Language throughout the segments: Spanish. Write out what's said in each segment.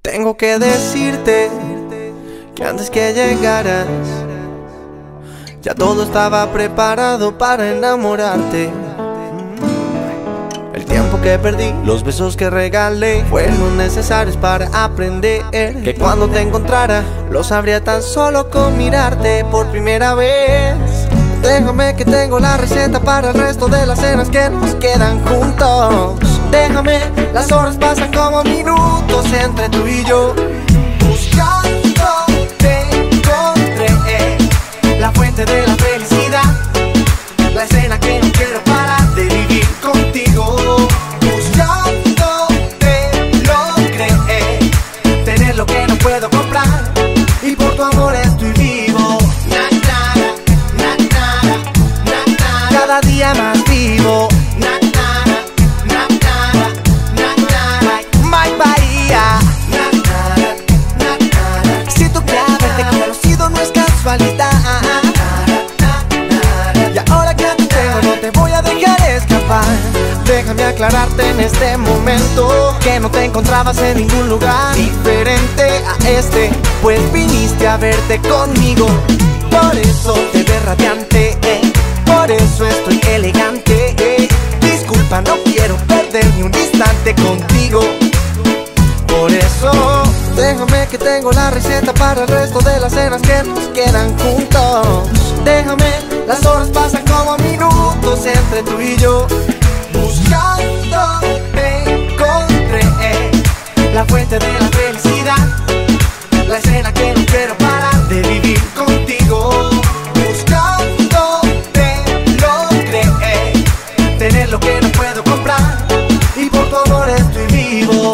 Tengo que decirte que antes que llegaras ya todo estaba preparado para enamorarte. El tiempo que perdí, los besos que regalé fueron necesarios para aprender que cuando te encontrara lo sabría tan solo con mirarte por primera vez. Déjame que tengo la receta para el resto de las cenas que nos quedan juntos. Déjame, las horas pasan como minutos entre tú y yo. Buscando te encontré la fuente de la felicidad, la escena que no quiero parar de vivir contigo. Buscando te logré tener lo que no puedo comprar, y por tu amor estoy vivo. Cada día más vivo. My Bahía. Si tú crees haberte conocido no es casualidad, y ahora que te tengo no te voy a dejar escapar. Déjame aclararte en este momento que no te encontrabas en ningún lugar diferente a este, pues viniste a verte conmigo. Por eso te ves radiante, por eso estoy elegante. Disculpa, no quiero perder ni un instante contigo. Por eso, déjame que tengo la receta para el resto de las cenas que nos quedan juntos. Déjame, las horas pasan como minutos entre tú y yo. Buscando te encontré la fuente de la felicidad, la escena que no quiero parar de vivir contigo. Buscando te logré tener lo que no puedo comprar, y por tu amor estoy vivo.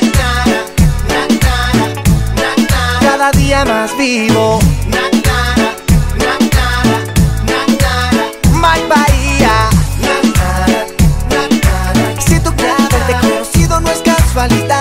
Cada día más vivo. My Bahía. Si tú crees haberte conocido no es casualidad,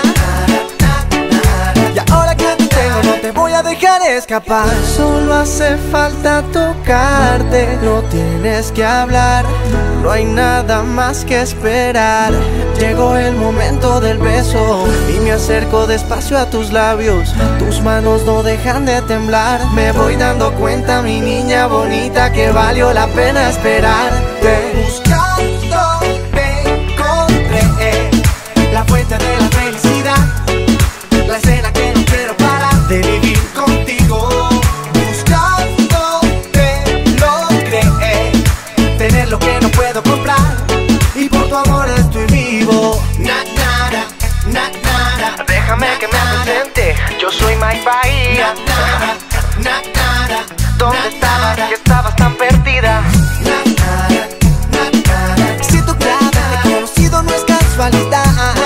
y ahora que te tengo no te voy a dejar escapar. Solo hace falta tocarte, no tienes que hablar, no hay nada más que esperar. Llegó el momento del beso y me acerco despacio a tus labios. Tus manos no dejan de temblar. Me voy dando cuenta, mi niña bonita, que valió la pena esperarte. Buscando te encontré la fuente de la felicidad, la escena que no quiero parar de vivir contigo. Buscando te logré tener lo que no puedo comprar, y por tu amor estoy vivo. Déjame que me presente, yo soy My Bahía. ¿Dónde estabas? Que estabas tan perdida. Si tú crees haberte conocido no es casualidad,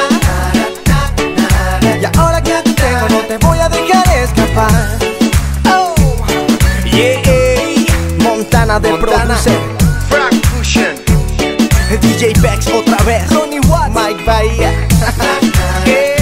y ahora que te tengo no te voy a dejar escapar. Oh, yeah, Montana de producer, Frank Fusion, DJ Bex otra vez, Ronnie Watts, My Bahía. Yeah.